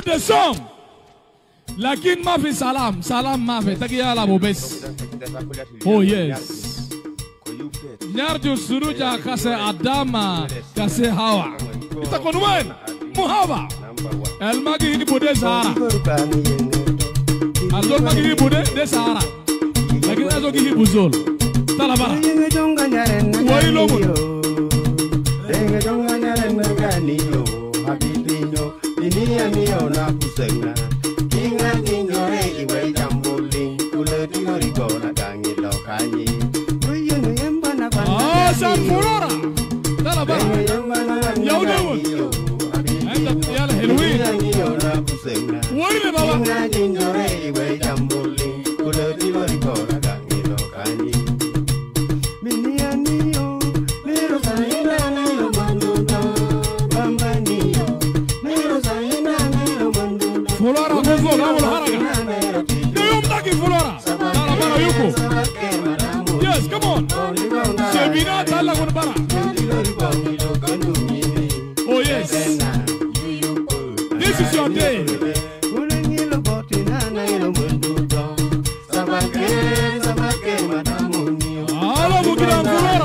écoute le son. Lakin ma fi salam, salam ma fi tagiya la bobes. Oh yes. Nyarju suruja kase Adama kase Hawa. Ita konwen Muhawa. El magi ni bude Sahara. Azol magi ni bude de Sahara. Lakin azo gi buzol. Talabara. Woi lomo. Dunia mio na kusengna Kinga kinjore iwe jambuling Kule tingori kona kangi lokani Uyu nuyemba na banda San Furora Dala ba Yaudawun Enda yala helwi Dunia mio na kusengna Woi baba Kinga kinjore iwe jambuling Kule tingori kona kangi lokani Minia niyo Miro saina na yo manduta Bamba niyo Flora Muzo Rawul Haraga. Yum Taki Flora. Talabara Yuko. Yes, come on. Sebina Talagun Bara. Oh yes. This is your day. Hello, Bukiram Flora.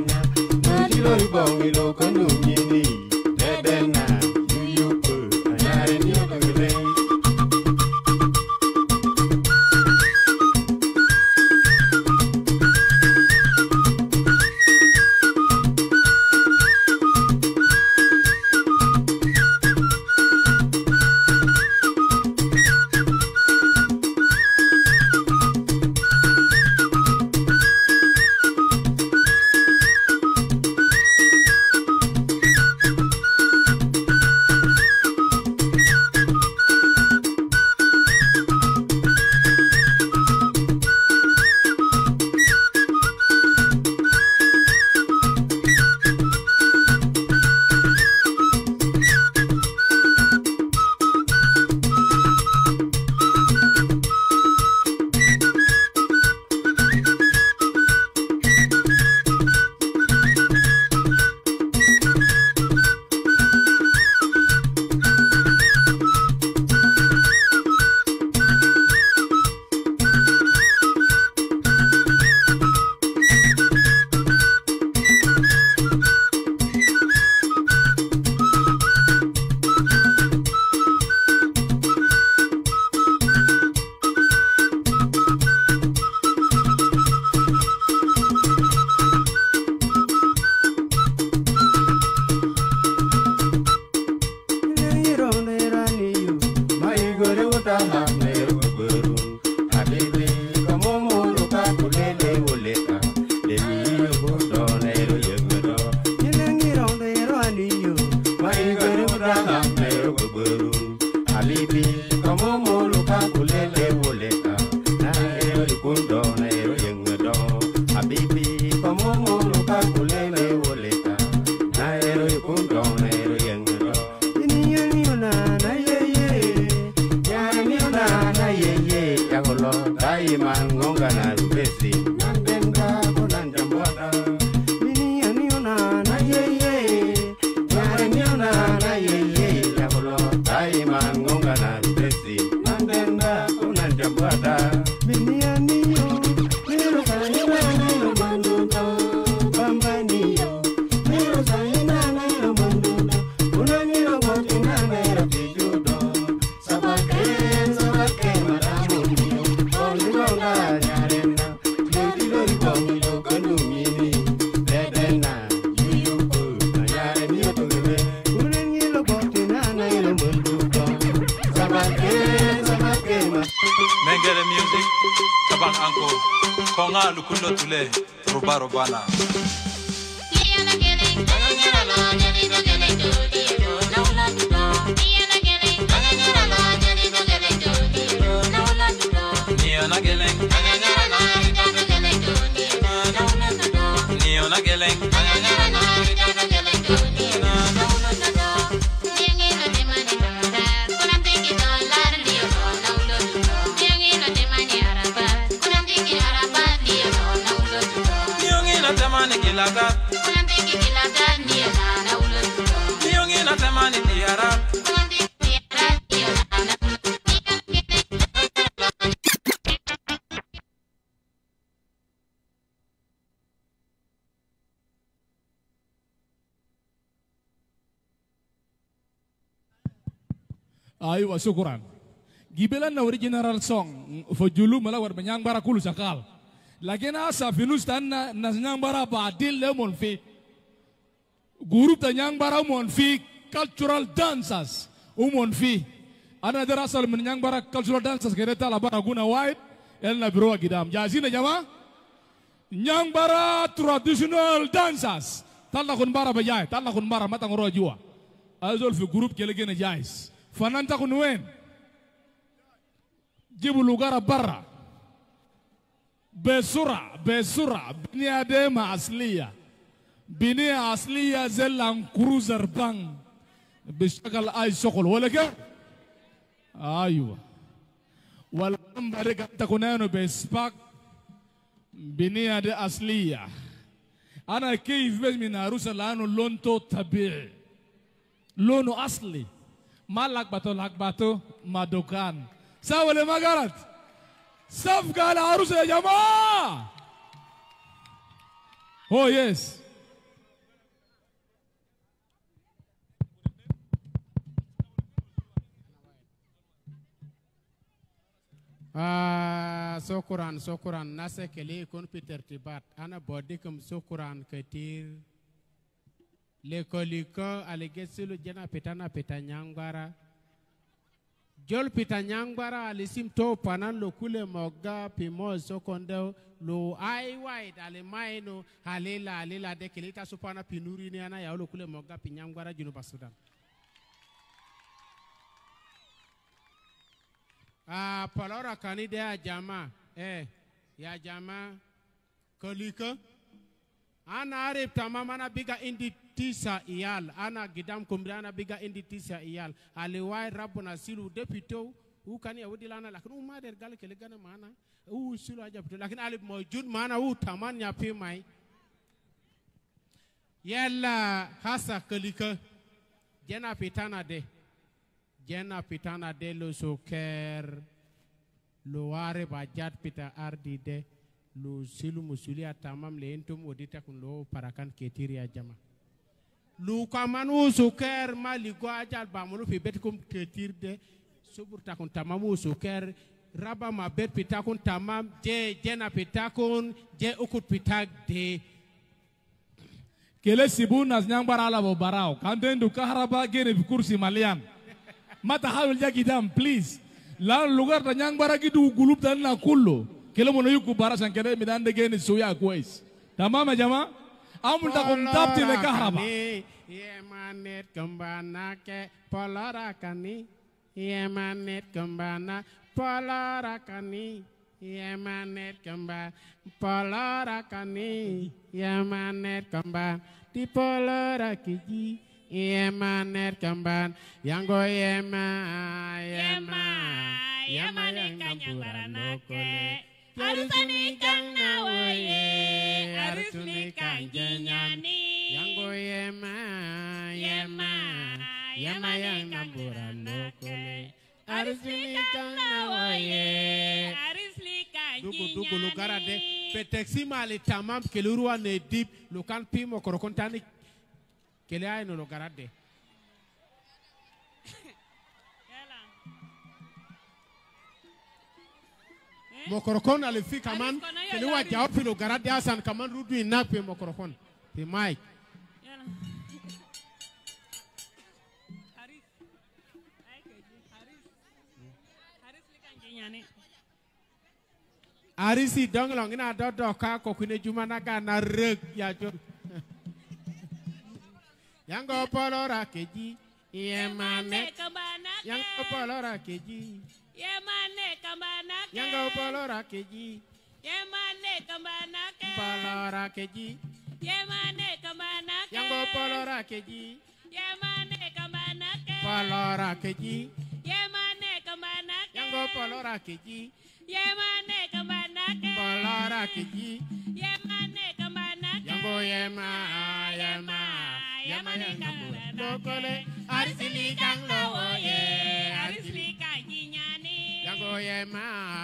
Mengele music, tabang anko, konga lukundo tule, roba robana. Aywa syukuran. Gibelan na original song for julu mala war banyang bara kulu sakal. Lagi na sa finus tan na nyang bara badil le mon fi. Guru tanyang bara mon fi cultural dances mon fi. Ana darasal menyang bara cultural dances kereta la bara guna white el na biro gidam. Jazi na jama. Nyang bara traditional dances. Talla kun bara bajai, talla kun bara matang rojua. Azol fi grup kelege na jais. Fananta kun wen. Jibu lugar barra. Besura bini adema asliya. Bini asliya zelang cruiser bang. Bishakal ay sokol wala ka? Aywa. Walang barikat takunano bespak. Bini ade asliya. Ana كيف بس من عروسة لانه لونتو طبيعي لونه أصلي ما لك باتو ما دكان سوى لما قالت صفقة على عروسة يا جماعة. Oh yes. Syukuran nasa kali kon Peter Tibat ana bodikum syukuran ketir lekoliko alegesilu jana petanyang bara jol petanyang bara alisim to panan lokule moga pimo sokonde lo ai wide ale maino halela de kelita supana pinuri ni ana ya lokule moga pinyang bara junu Sudan. Palora kani dia jama ya jama kolika ana arif tamam ana biga indi tisa iyal ana gidam kumbrana biga indi tisa iyal aliwai rabbuna silu deputo ukani ya wudilana lakini umader gal kelegana mana silu aja betul lakini alif mawjud mana taman ya pimai yalla hasa kolika jena pitana de lo soker lo ware bajat pita ardi de lo silu musulia tamam le entum odita kun lo parakan ketiria jama lu kamanu soker mali go ajal bamulu fi betkum ketir de subur takun tamamu soker raba ma bet pita kun tamam je jena pita kun je ukut pita de Kele sibuna nyang barala bo barao kandendu kaharaba gene kursi malian. Mata hawil jagi dam please. Lalu lugar tanyang bara gitu gulup dan na kullo. Kele mono yuku bara sang kere midande gene suya kuais. Tamam jama? Amul takun tapti le kaharaba. Ye manet kembana ke polarakani. Ye manet kembana polarakani. Ye manet kembana polarakani. Ye manet kembana di polarakiji. Manet kemban yang yema yang nampuran lokole harus nikah nawaye harus nikah jenyani yang yema yang nampuran lokole harus nikah nawaye harus nikah jenyani dugu lugar ade peteksi mali tamam keluruan nedip lukan pimo korokontani kele ay no garade mokorokon alifi kaman kele wa jawab no garade asan kaman rudu inak pe mokorokon pe mike Arisi donglong ina dodo ka ko kune jumana ka na reg ya jor Yang polora keji, yemane kembana. Yang polora keji, yemane kembana. Yang polora keji, yemane kembana. Polora keji, yemane kembana. Yang polora keji, yemane kembana. Polora keji, yemane kembana. Yang polora keji, yemane kembana. Polora keji, yemane kembana. Yang yema. Yamane kamburan lokole arisli kang lowoye arisli kajinyani yango yema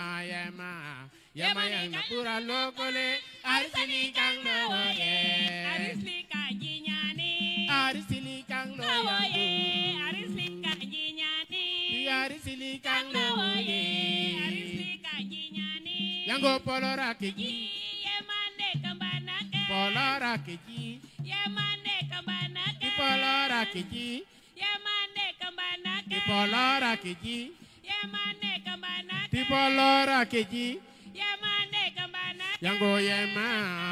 yamane kamburan lokole arisli kang lowoye arisli kajinyani arisli kang lowoye arisli kajinyani arisili kang loye arisli kanjinyani yango polora keji yemane kambanake polora keji yemane kambanake polora keji yemane kambanake polora keji yemane kambanake polora keji yemane kambanake yango yema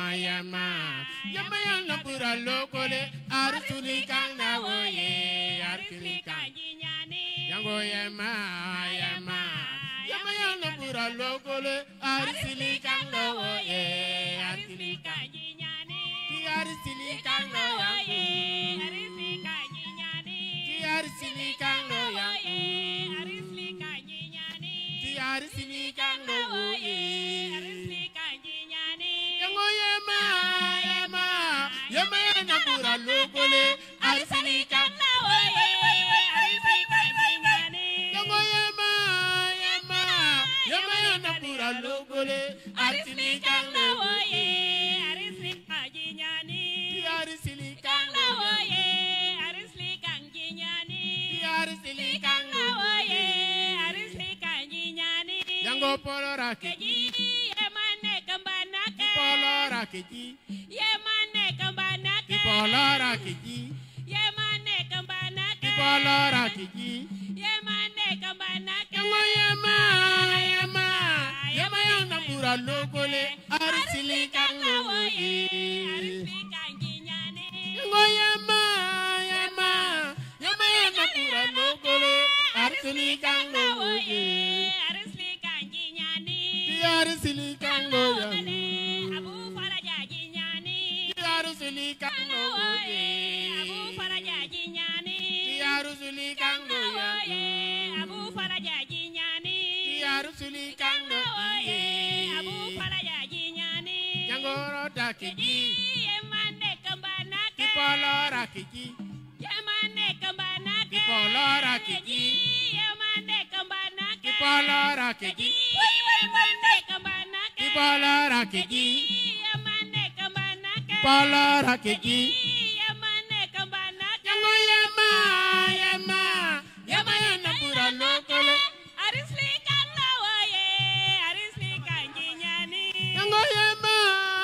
yana pura lokole arisili kang loye arisili kang yango yema yana pura lokole arisili kang loye arisili kang arisili kang loye arisili kang loye arisili kang loye yango yema yana pura lokole arisili kang loye yango yema yana pura lokole arisili kang loye arisili kang loye arisili kang loye yango polora keji yemane kambanake polora keji yemane kambanake polora keji yemane kambanake polora keji yemane kambanake yango yema yana pura lokole arisili kang loye arisli kanjinyane yango yema yana pura lokole arisili kang loye arisli kanjinyane arisili kang loye abu faraja jinyane arisili kang loye abu faraja jinyane arisili kang loye abu faraja jinyane arisili kang loye abu faraja jinyane yango rota keji yemane kambanake polora keji yemane kambanake polora keji yemane kambanake polora keji yemane kambanake polora keji yemane kambanake polora keji yemane kambanake yango yema yana pura lokole arisli kanlawaye arisli kanjinyani yango yema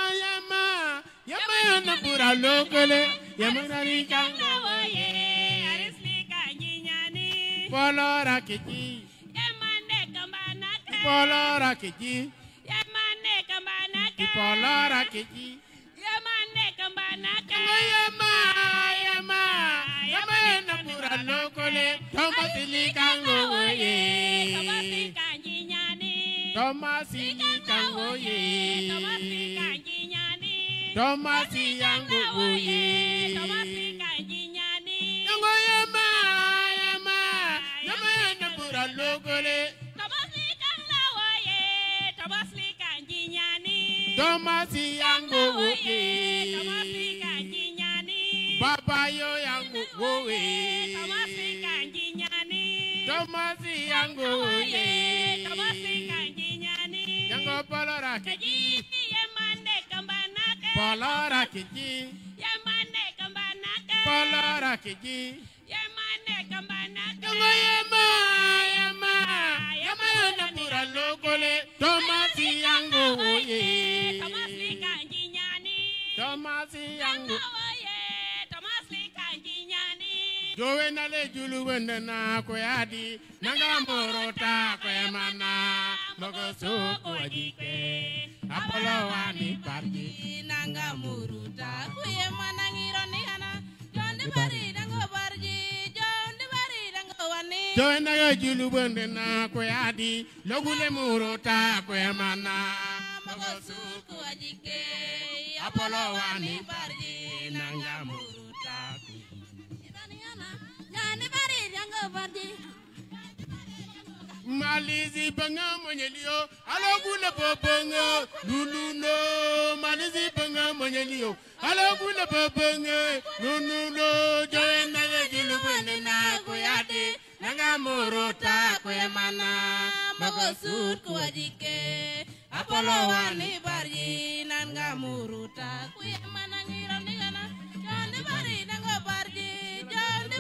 yana pura lokole yemani kang kanlawaye arisli kanjinyani polora keji yemane kambanake polora keji yemane kambanake polora keji yemane kambanake yema yana pura lokole tomasili kang loye Tomasi kanjinyani tomasili kang loye Tomasi kanjinyani tomasi yango loye Tomasi kanjinyani yango yema yana pura lokole Tomasi kanlawaye Tomasi kanjinyani tomasi yango loye Tomasi kanjinyani baba yo yango loye Tomasi kanjinyani tomasi yango loye Tomasi kanjinyani yango polora keji Yemane kambanake polora keji Yemane kambanake polora keji Yemane kambanake yango yema yana pura lokole tomasi yango loye Tomasi kanjinyani tomasi yango Tomasi kanjinyani jowe nale julu wende na koyadi nanga morota koyamana mogo soko ajike apolo wani parji nanga muruta kuye manangiro ni hana jonde bari dango barji jonde bari dango wani jowe nale julu wende na koyadi logule morota koyamana mogo suku ajike apolo wani barji nanga muruta jonde bari dango barji malizi banga monyelio alogule popongo luluno malizi banga monyelio alogule popongo luluno joenda julu wende na koyadi nanga morota koyamana mogo suku ajike apolo wani barji nanga muruta kuye manangiro ni hana jonde bari dango barji jonde bari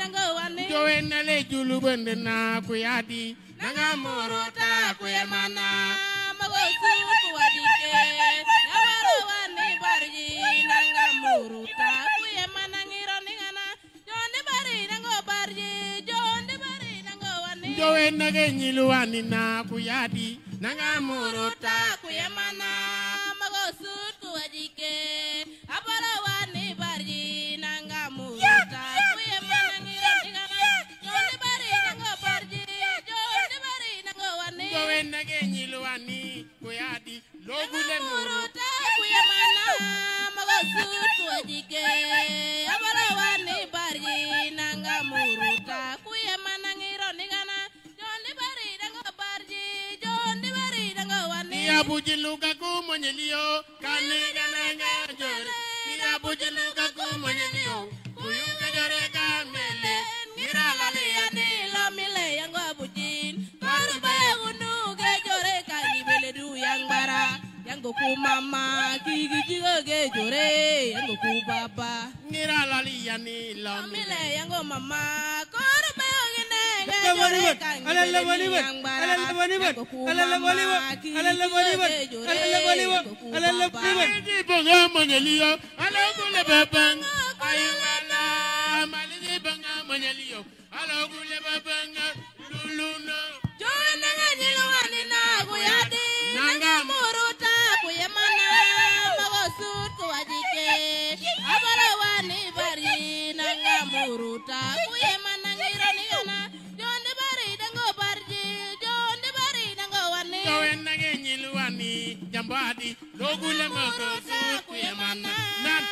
dango wani jowen na le julu bende na kuyadi nanga muruta kuyemana mago suku wadike yabaro wani barji nanga muruta kuyemana ngiro ningana jonde bari dango barji jonde bari dango wani jowen na ge nyilu wani na kuyadi nanga muruta kuyemana mago suku wadike abaro wani barji nanga muruta kuyemana ngiro ningana jonde bari dango barji jonde bari dango wani jowen na ge nyilu wani kuyadi logule muruta kuyemana mago suku wadike abaro wani barji nanga muruta kuyemana ngiro ningana jonde bari dango barji jonde bari dango wani ya bujiluka kumonyelio kaniga nanga jore ya bujiluka kumonyelio kuyuka jore kamele ngira lali ani lo mile yango abujin baru bayangu nuge jore kali bele du yang bara yango ku mama kigi jigo ge jore yango ku baba ngira lali yani lo lo mile yango mama koru bayangu nege jore kali bele du yang bara yango ku mama kigi jigo ge jore yango ku baba di bonga monyelio alogule babang ayuana malidi bonga monyelio alogule babang luluno jona nganyilo wani na kuyadi nanga muruta kuyemana magosut kuwajike abara wani bari nanga muruta kuyemana ngiro nigana jonde bari dango barji jonde bari dango wani jowen nage nyilu wani jambadi logule makosu kuyemana nan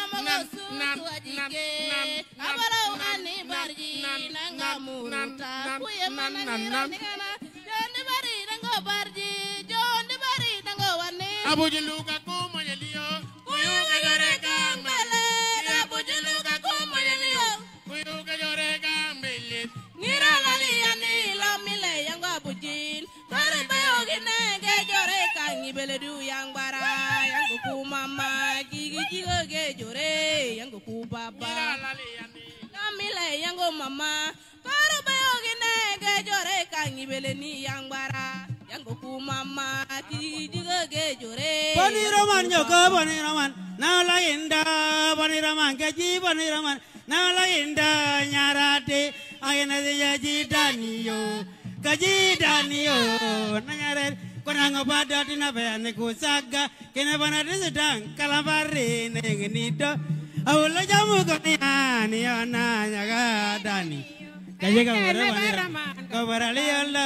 abara wani barji nanga muruta kuyemana ngiro nigana jonde bari dango barji jonde bari dango wani abujiluka kumonyelio kuyuka jore kamele abujiluka kumonyelio kuyuka jore kamele ngira lali ani lo mile yango abujin bari bayo ginege jore kangi bele du yang bara yango ku mama gigi jigo ge jore yango ku baba lo mile yango mama bari bayo ginege jore kangi bele ni yang bara yango ku mama gigi jigo ge jore Bani Roman Yoko, Bani Roman, now Lainda, Bani Roman, Gaji, Bani Roman, now Lainda, Yarate, Ayanaji Danio, Gaji Danio, Nayare, Konango Bada, Tinabe, Saga, Kenavana Resident, Calabari, Neganito, Aulajamu Goniani, Naga Dani, Kajaga, Kavarali,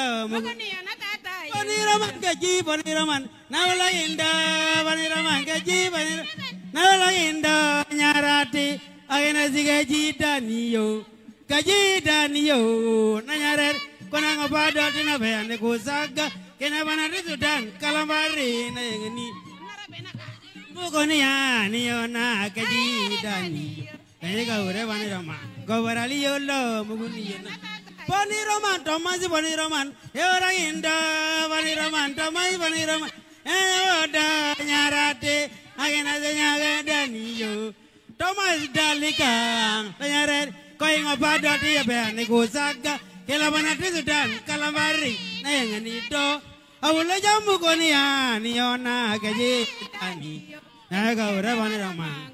Bani Roman Gaji, Bani Roman, Nawala Inda, Bani Roman Gaji, Bani Nawala Inda, Nyarati, Agena Zigaji Danio, Gaji Danio, Nayare, Konango Bada, Tinabe, Saga, Kenavana Resudan, Calabari, Nagani, Mugonia, Niona, Gaji Dani, Kajaga, Bani Roman, Govarali, Mugunia. Bani Roman, Thomas, Bani Roman, Eora Inda, Bani Roman, Thomas, Bani Roman, Eoda, Nyarate, Agena Zanyaga Danio, Thomas Dalika, Nayare, Going about the Abanico Saga, Kelabana Trisudan, Calamari, Nayanganito, Awulajamugonia, Niona, Gaji, Ani, Naga, Bani Roman.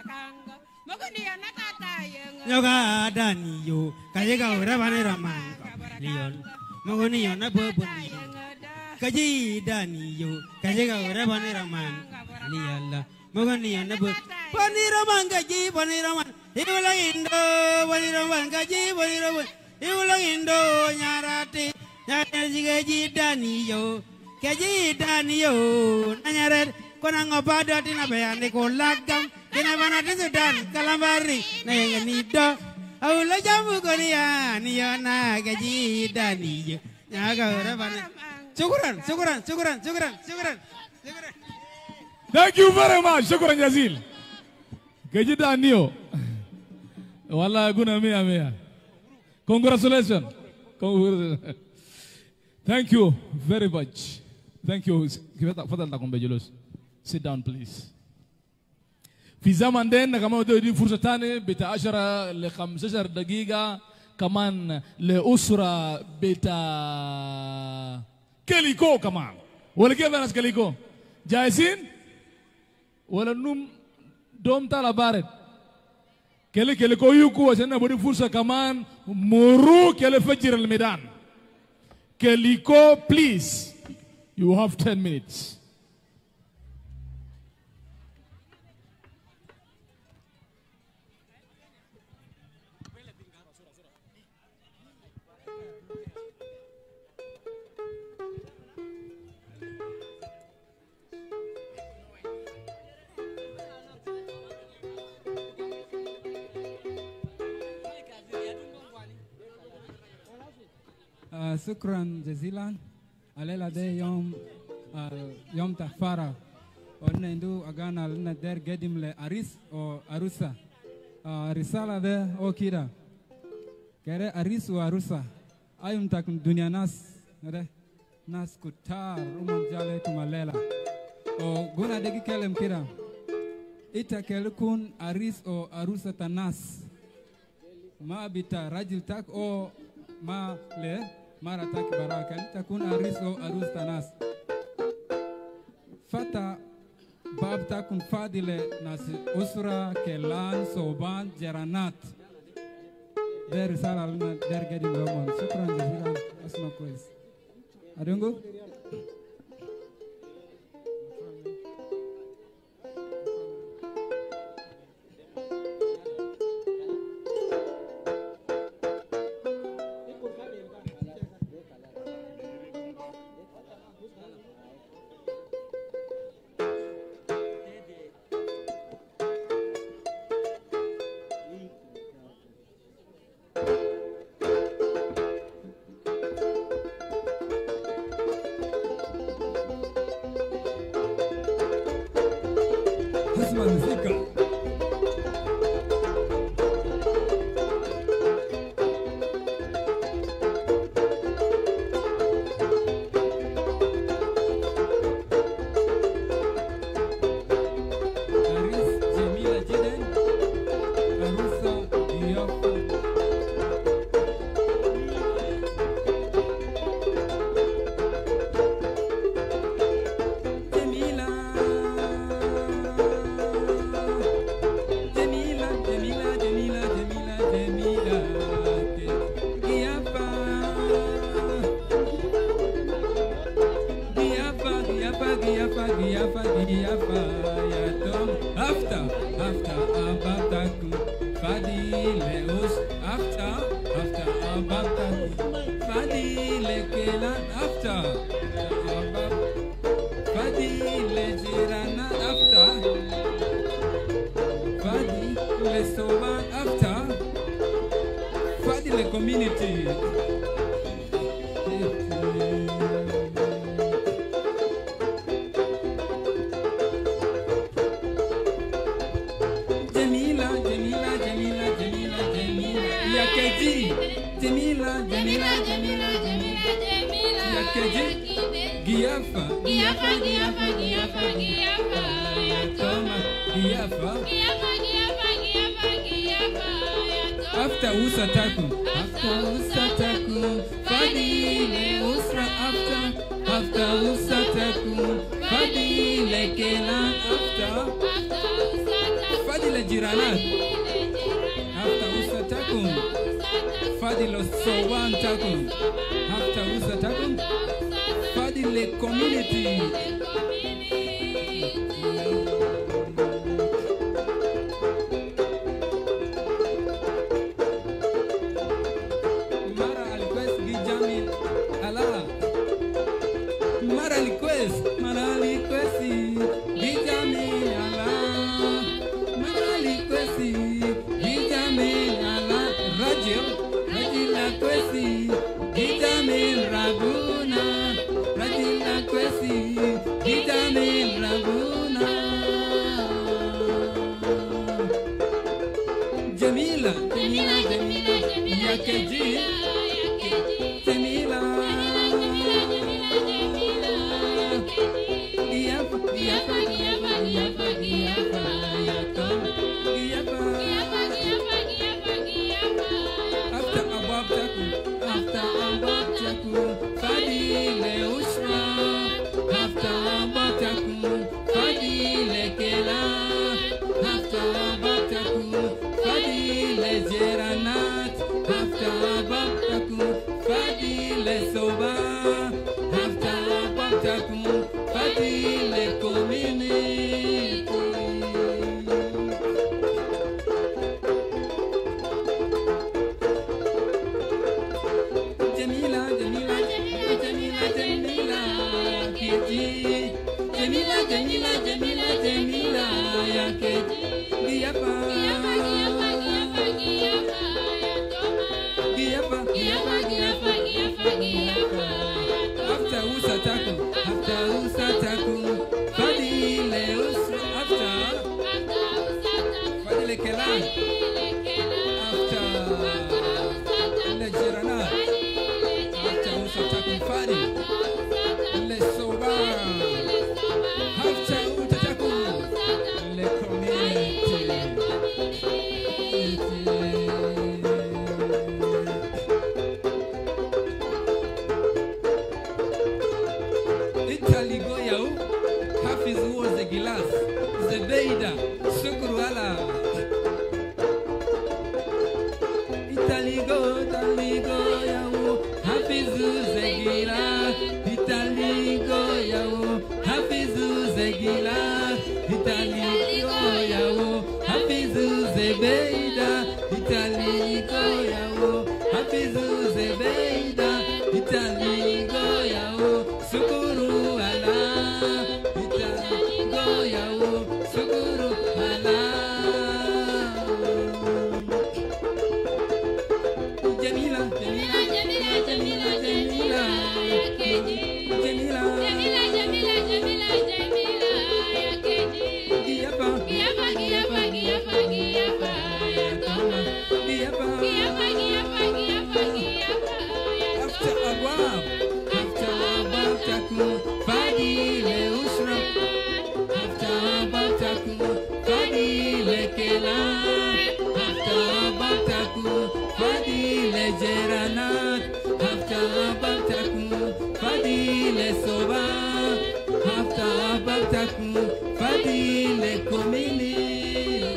Yoga Danio, Kajaga, Rabani Raman, Leon, Mogonion, a Boboni, Kaji Danio, Kajaga, Rabani Raman, Leon, Mogonion, a Boni Raman, Gaji, Boni Raman, Indo, Boni Raman, Gaji, Boni Raman, Indo, Yarati, Yaji Danio, Kaji Danio, Nayare, Konango Bada, Tinabe, Lagam. Kenavana Sudan, Calambari, Nayanganito, Aulajamu Gonia, Niona, Gaji, Dani, Naga, Ravana. Sukuran. Thank you very much. Shukran Jazil. Gaji Danio. Wala guna mea. Congratulations. Thank you very much. Thank you. Sit down, please. في زمن دين كما ودي فرصة تانية بتعشرة ل15 دقيقة كمان لأسرة بتا كليكو كمان ولا كيف ناس كليكو جاهزين ولا نوم دوم تلا بارد كليكو يوكو عشان نبدي فرصة كمان مرو كلي فجر الميدان كليكو please you have 10 minutes. شكرا جزيلا على ده يوم تحفارة ونندو أغانا لنا در قديم لأريس أو أروسا رسالة ده أو كده كده أريس وأروسا أيوم تكون دنيا ناس كتار ومن جالي كماليلا أو قونا دقي كلام كده إتا كلكون أريس أو أروسا تناس ما بيتا راجل تاك أو ما له mara tak baraka takun aris o arus tanas fata bab takun fadile nas usra kelan soban jaranat der salalna der gadi lomon shukran jazilan asma kois adongo keji. Jamila, Jamila, Jamila, Jamila, ya keji. Giapa, Giapa, Giapa, Giapa, Giapa, ya Toma. Giapa, Giapa, Giapa, Giapa, Giapa, ya Toma. after usataku, fadile usra, after fadile kelan, after le jirana, after usataku fadi, le soba, after usataku, le community. Italy go yau, Hafiz was the gilas, the beida, sukuru ala. Italy go yau, Hafiz the gilas, Italy go yau, Hafiz the gilas, Italy go yau, Hafiz the beida, Italy go yau, Hafiz the beida, Italy go yau. Sukuru ala, Italy go yau, sukuru ala. Jamila, Jamila, Jamila, Jamila, Jamila, ya keji. Jamila, Jamila, Jamila, Jamila, Jamila, ya keji. Giapa, Giapa, Giapa, Giapa, Giapa, ya Toma. Giapa. Giapa, Giapa, Giapa, Giapa, ya After Toma. Abwab, after Abwab taku, fadile usra. After Abwab taku, fadile kela. After Abwab taku, fadile jeranat. After Abwab taku, fadile soba. After Abwab taku, fadile community.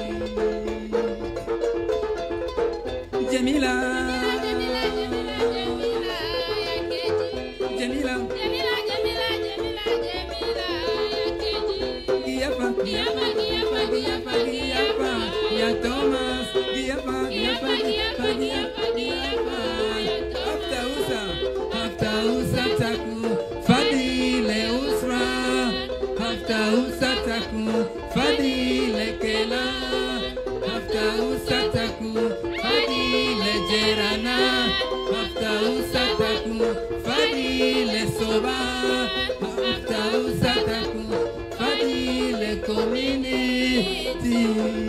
Jamila. Jamila, Jamila, Jamila, ya keji. Jamila, Jamila, Jamila, Jamila, Jamila, ya keji. Giapa, Giapa, Giapa, Giapa, Giapa, ya Thomas, Giapa, Giapa, Giapa, Giapa, Giapa, ya Toma. After Usa taku, fadile usra. After Usa taku, fadile kela. After Usa taku, fadile jerana. After Usa taku, fadile soba. After Usa taku, fadile community.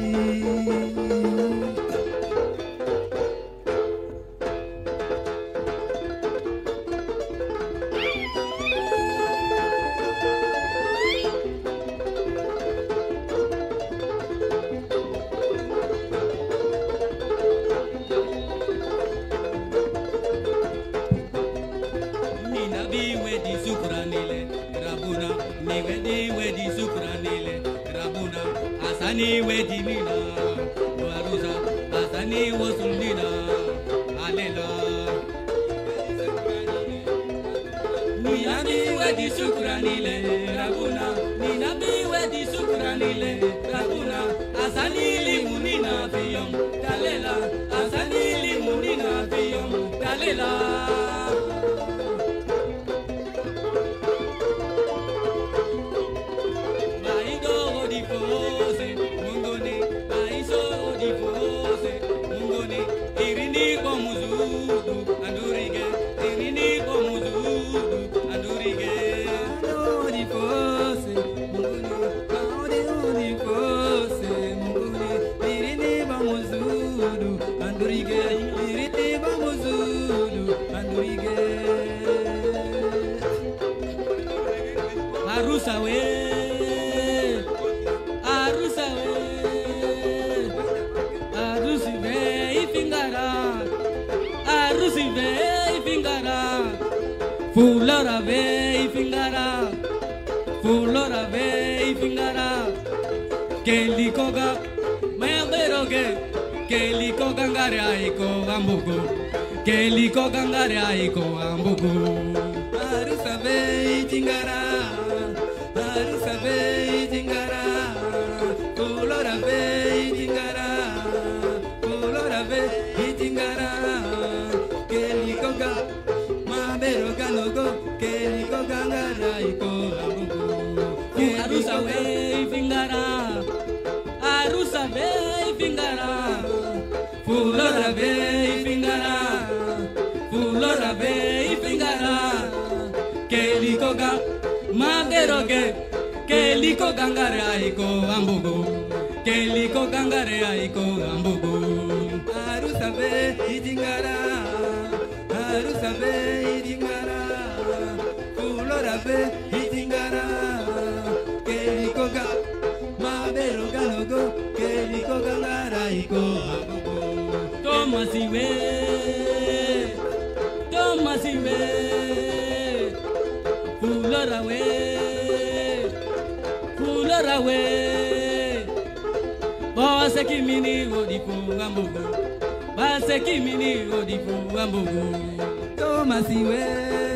Nina bi wedi sukranile, Rabuna, ni wedi sukranile, Rabuna, asani wedi mina, Waruza, asani wasundina, Alela. Nina bi wedi sukranile, Rabuna, Nina bi wedi sukranile, Rabuna, asani limunina fiyom, Dalela, asani limunina fiyom, Dalela. Arusa we, arusa we, arusi ve ifingara, arusi ve ifingara, fulora ve ifingara, fulora ve ifingara, kelikoga, mayamberoge, kelikoga ngare aiko ambugo, kelikoga ngare aiko ambugo, arusa ve ifingara. Kelly gangara iko ambugu. Arusa we fingara, arusa we fingara, fulora we fingara, fulora we fingara. Kelikoga mageroge, keliko gangara iko ambugu, keliko gangara iko ambugu. Arusa we fingara, arusa we fingara, fulora we fingara. Kelikoga mageroga logo, keliko gangara iko ambugu. Tomasiwe, Tomasiwe. Fulora we, base kimini odifu ambugu, base kimini odifu ambugu. Tomasi we.